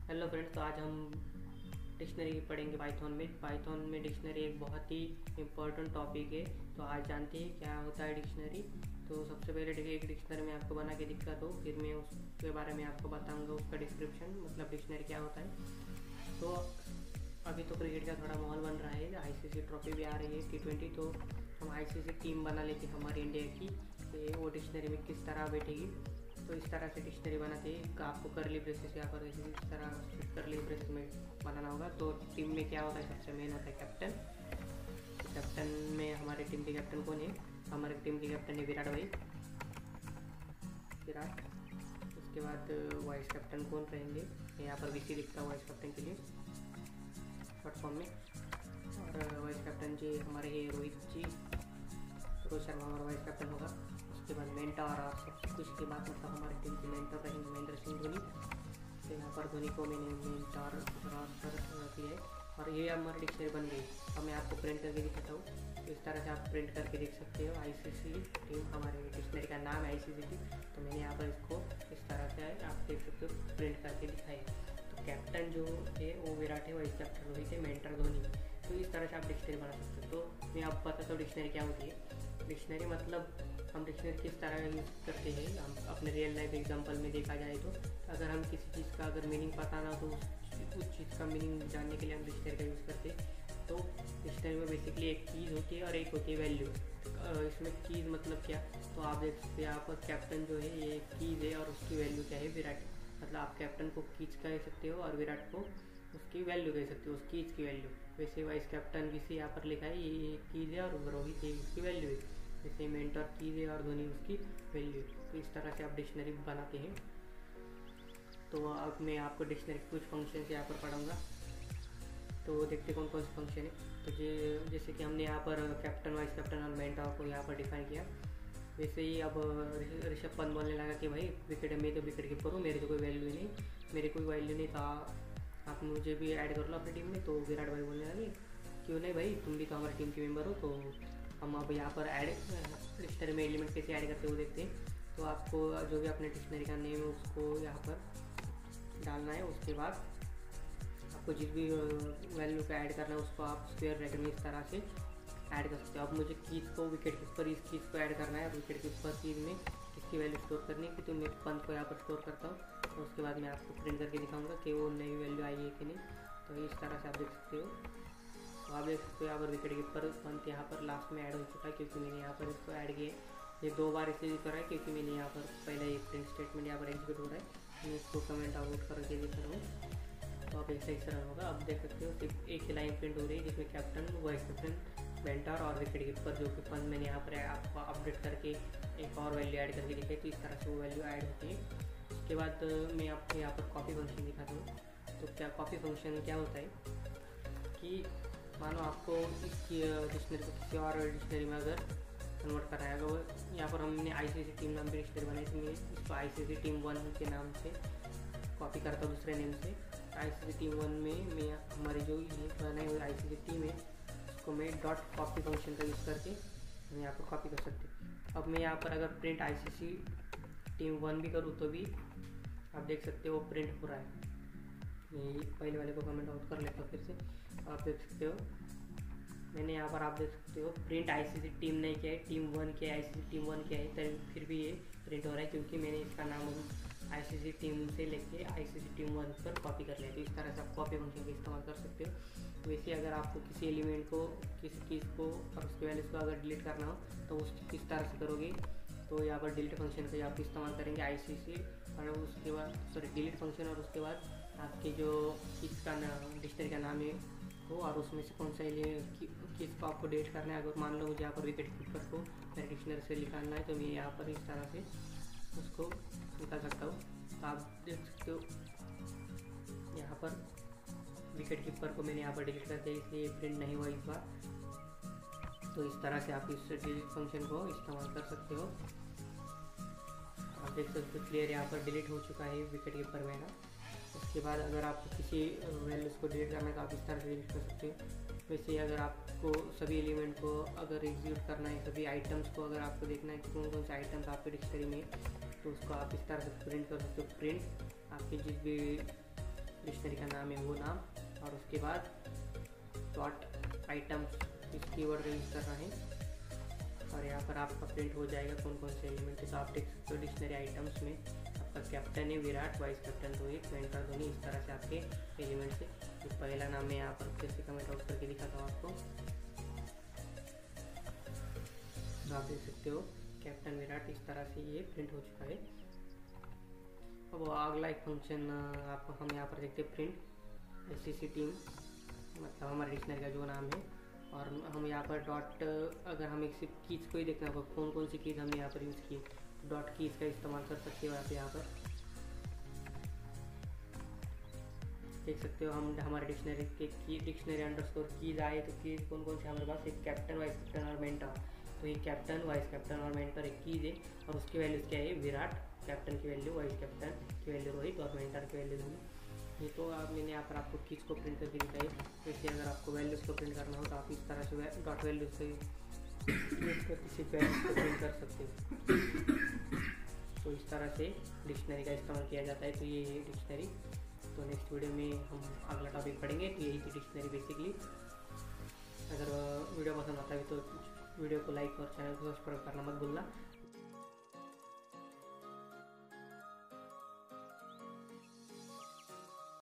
Hello friends, तो आज हम डिक्शनरी पढ़ेंगे पाइथन में डिक्शनरी एक बहुत ही इम्पोर्टेंट टॉपिक है। तो आज जानते हैं क्या होता है डिक्शनरी। तो सबसे पहले एक डिक्शनरी मैं आपको बना के दिखा दूँ, फिर मैं उसके बारे में आपको बताऊंगा उसका डिस्क्रिप्शन, मतलब डिक्शनरी क्या होता है। तो अभी तो क्रिकेट का थोड़ा माहौल बन रहा है, आईसीसी ट्रॉफी भी आ रही है T20। तो हम आईसीसी टीम बना लेते हैं हमारी इंडिया की, तो वो डिक्शनरी में किस तरह बैठेगी। तो इस तरह से डिक्शनरी बनाते हैं। आपको करली ब्रेसेस यहाँ पर इस तरह करली ब्रेसेस में बनाना होगा। तो टीम में क्या होता है, सबसे मेन होता है कैप्टन। तो कैप्टन में हमारे टीम के कैप्टन कौन है? हमारे टीम के कैप्टन है विराट भाई, विराट। उसके बाद वाइस कैप्टन कौन रहेंगे, यहाँ पर वीसी दिखता है वाइस कैप्टन के लिए शॉर्ट फॉर्म में। और वाइस कैप्टन जी हमारे ये रोहित शर्मा हमारा वाइस कैप्टन होगा। उसके बाद मेंटर और सब कुछ के बाद मतलब हमारी टीम के मेंटर रहेंगे महेंद्र सिंह धोनी। तो यहाँ पर धोनी को मैंने मेंटर किया है और ये हमारी डिक्शनरी बन गई। अब मैं आपको प्रिंट करके दिखाता हूँ। तो इस तरह से आप प्रिंट करके देख सकते हो। आईसीसी टीम, हमारे डिक्शनरी का नाम है आईसीसी टीम। तो मैंने यहाँ पर इसको इस तरह से आप देख सकते हो प्रिंट करके दिखाए। तो कैप्टन जो है वो विराट है, वाइस कैप्टन रोहित है, मेंटर धोनी। तो इस तरह से आप डिक्शनरी बना सकते हो। तो मैं आपको बताता हूँ डिक्शनरी क्या होती है। डिक्शनरी मतलब हम डिक्शनरी किस तरह यूज़ करते हैं। हम अपने रियल लाइफ एग्जांपल में देखा जाए तो अगर हम किसी चीज़ का अगर मीनिंग पता ना, तो उस चीज़ का मीनिंग जानने के लिए हम डिक्शनरी का यूज़ करते हैं। तो डिक्शनरी में बेसिकली एक चीज़ होती है और एक होती है वैल्यू। इसमें कीज़ मतलब क्या, तो आप देख सकते हैं यहाँ पर कैप्टन जो है ये कीज़ है और उसकी वैल्यू क्या है, विराट। मतलब आप कैप्टन को कीज़ कह सकते हो और विराट को उसकी वैल्यू कह सकते हो, उस कीज़ की वैल्यू। वैसे वाइस कैप्टन भी से यहाँ पर लिखा है, ये कीज़ है और रोहित है उसकी वैल्यू है। जैसे मेंटर कीज़ है और धोनी उसकी वैल्यू। तो इस तरह से आप डिक्शनरी बनाते हैं। तो अब मैं आपको डिक्शनरी के कुछ फंक्शन यहाँ पर पढ़ाऊँगा। तो देखते कौन कौन से फंक्शन है। तो जैसे कि हमने यहाँ पर कैप्टन, वाइस कैप्टन और मेंटर को यहाँ पर डिफाइन किया। वैसे ही अब ऋषभ पंत बोलने लगा कि भाई विकेट, मैं तो विकेट कीपर हूँ, मेरी तो कोई वैल्यू नहीं, मेरी कोई वैल्यू नहीं था, आप मुझे भी ऐड कर लो अपनी टीम में। तो विराट भाई बोलने लगे क्यों नहीं भाई, तुम भी तो हमारी टीम के मेंबर हो। तो हम अब यहाँ पर ऐड डिक्शनरी में एलिमेंट कैसे ऐड करते हुए देखते हैं। तो आपको जो भी अपने डिक्शनरी का नेम है उसको यहाँ पर डालना है। उसके बाद आपको जिस भी वैल्यू का ऐड करना है उसको आप स्क्वायर ब्रैकेट में इस तरह से ऐड कर सकते हो। अब मुझे कीज़ को विकेट कीपर इस चीज़ को ऐड करना है। विकेट कीपर चीज़ में किसकी वैल्यू स्टोर करनी है, कि तो मैं पंत को यहाँ पर स्टोर करता हूँ। तो उसके बाद मैं आपको प्रिंट करके दिखाऊंगा कि वो नई वैल्यू आई है कि नहीं। तो इस तरह से आप देख सकते हो। तो आप देख सकते हो यहाँ पर विकेट कीपर पंत यहाँ पर लास्ट में ऐड हो चुका है, क्योंकि मैंने यहाँ पर इसको ऐड किया। ये 2 बार इसलिए करा है क्योंकि मैंने यहाँ पर पहले एक प्रिंट स्टेटमेंट यहाँ पर एग्जीक्यूट हो रहा है, मैं इसको कमेंट आउट करके दिखा रहा हूँ। तो आप ऐसा इस तरह होगा। अब देख सकते हो सिर्फ एक ही लाइन प्रिंट हो रही है जिसमें कैप्टन, वाइस कैप्टन, मेंटर और विकेट कीपर जो कि पंत मैंने यहाँ पर आपको अपडेट करके एक और वैल्यू ऐड करके दिखाई। तो इस तरह से वो वैल्यू ऐड होती है। उसके बाद मैं आपको यहाँ पर कॉपी फंक्शन दिखाता हूँ। तो क्या कॉपी फंक्शन क्या होता है कि मानो आपको इसकी डिक्शनरी को किसी और डिक्शनरी में अगर कन्वर्ट करना है, अगर यहाँ पर हमने आईसीसी टीम नाम की डिक्शनरी बनाई थी, मैं इसको आईसीसी टीम 1 के नाम से कॉपी करता हूँ दूसरे नेम से। आईसीसी टीम 1 में मैं हमारी जो ये बनाई हुई आईसीसी टीम है उसको मैं डॉट कॉपी फंक्शन का यूज़ करके हम यहाँ पर कॉपी कर सकते हैं। अब मैं यहाँ पर अगर प्रिंट आईसीसी टीम 1 भी करूँ तो भी आप देख सकते हो प्रिंट हो रहा है। ये पहले वाले को कमेंट आउट कर लेता हूँ फिर से। आप देख सकते हो मैंने यहाँ पर, आप देख सकते हो प्रिंट आईसीसी टीम नहीं किया है, टीम 1 किया है। आईसीसी टीम 1 किया है तभी फिर भी ये प्रिंट हो रहा है, क्योंकि मैंने इसका नाम आईसीसी टीम से लेके आईसीसी टीम 1 पर कॉपी कर लिया। तो इस तरह से आप कॉपी फंक्शन का इस्तेमाल कर सकते हो। वैसे अगर आपको किसी एलिमेंट को, किसी चीज़ को और उसके वैल्यूज़ को अगर डिलीट करना हो तो उस किस तरह से करोगे। तो यहाँ पर डिलीट फंक्शन का आप इस्तेमाल करेंगे आईसीसी, और उसके बाद डिलीट फंक्शन, और उसके बाद आपके जो किसका नाम, डिक्शनरी का नाम है वो, और उसमें से कौन सा किस को आपको डिलीट करना है। अगर मान लो मुझे यहाँ पर विकेट कीपर को मेरे डिक्शनरी से निकालना है तो मैं यहाँ पर इस तरह से उसको निकाल सकता हूँ। तो आप देख सकते हो यहाँ पर विकेट कीपर को मैंने यहाँ पर डिलीट कर दिया, इसलिए प्रिंट नहीं हुआ इस बार। तो इस तरह से आप इस डिलीट फंक्शन को इस्तेमाल कर सकते हो। आप देख सकते हो क्लियर यहाँ पर डिलीट हो चुका है विकेट कीपर मेरा। उसके बाद अगर आपको किसी वैल्यूज़ को डिलीट करना है तो आप इस तरह से डिलीट कर सकते हो। वैसे अगर आपको सभी एलिमेंट को अगर एग्जीक्यूट करना है, सभी आइटम्स को अगर आपको देखना है कि कौन कौन से आइटम्स आपके डिक्शनरी में, तो उसको आप इस तरह से प्रिंट कर सकते हो। प्रिंट आपके जिस भी डिक्शनरी का नाम है वो नाम, और उसके बाद डॉट आइटम्स इस कीवर्ड का यूज़ करना है। और यहाँ पर आपका प्रिंट हो जाएगा कौन कौन से एलिमेंट है। तो आप देख सकते हो डिक्शनरी आइटम्स में आपका कैप्टन है Virat, vice captain Rohit, mentor Dhoni, इस तरह से आपके एलिमेंट्स है। जो पहला नाम मैं यहाँ पर जैसे कमेंट आउट करके दिखाता हूँ आपको, तो आप देख सकते हो कैप्टन विराट, इस तरह से ये प्रिंट हो चुका है। अब अगला एक फंक्शन आप हम यहाँ पर देखते हैं प्रिंट एससीसी टीम, मतलब हमारे डिक्शनरी का जो नाम है। और हम यहाँ पर डॉट, अगर हम एक सिर्फ कीज को ही देखना होगा कौन कौन सी कीज हमने यहाँ पर यूज़ की, तो डॉट कीज का इस्तेमाल कर सकते हो आप। यहाँ पर देख सकते हो हम हमारे डिक्शनरी के की डिक्शनरी अंडरस्कोर कीज आए, तो कीज कौन कौन से हमारे पास, एक कैप्टन, वाइस कैप्टन और मेंटर। तो ये कैप्टन, वाइस कैप्टन और मेंटर एक कीज है, और उसकी वैल्यूज़ क्या है, विराट, कैप्टन की वैल्यू, वाइस कैप्टन की वैल्यू रोहित, और मेंटर की वैल्यू धोनी। ये तो आप मैंने यहाँ पर आपको कीज को प्रिंट करके दिखाई। वैसे अगर आपको वैल्यूज़ को प्रिंट करना हो तो आप इस तरह से डॉट वैल्यूज से किसी वैल्यूज को प्रिंट कर सकते हो। तो इस तरह से डिक्शनरी का इस्तेमाल किया जाता है। तो ये है डिक्शनरी। तो नेक्स्ट वीडियो में हम अगला टॉपिक पढ़ेंगे। तो यही थी डिक्शनरी बेसिकली। अगर वीडियो पसंद आता है तो वीडियो को लाइक और चैनल को सब्सक्राइब करना मत भूलना।